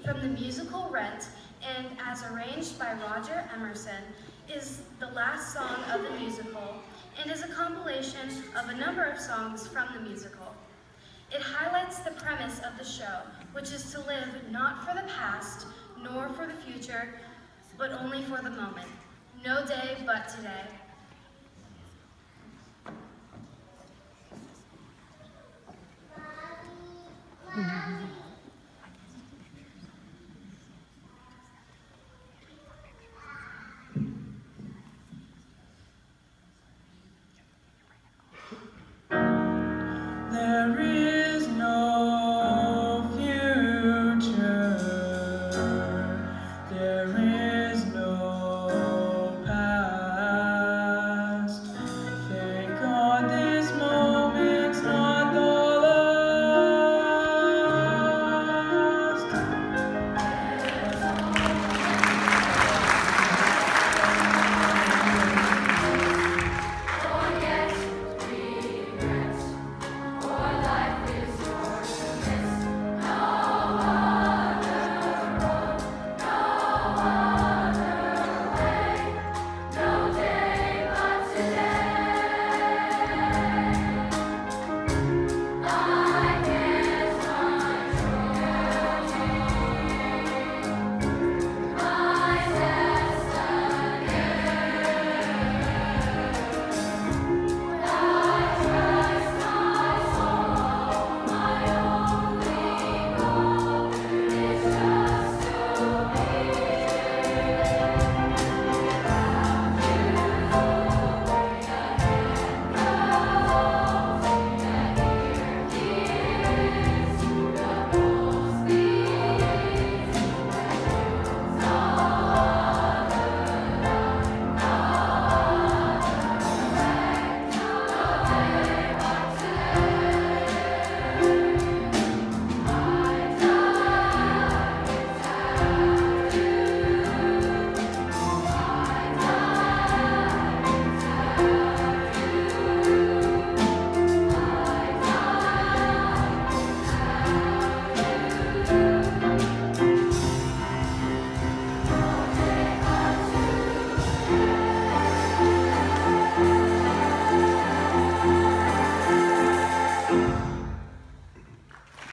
from the musical Rent, and as arranged by Roger Emerson, is the last song of the musical and is a compilation of a number of songs from the musical. It highlights the premise of the show, which is to live not for the past nor for the future, but only for the moment. No day but today. Mm-hmm.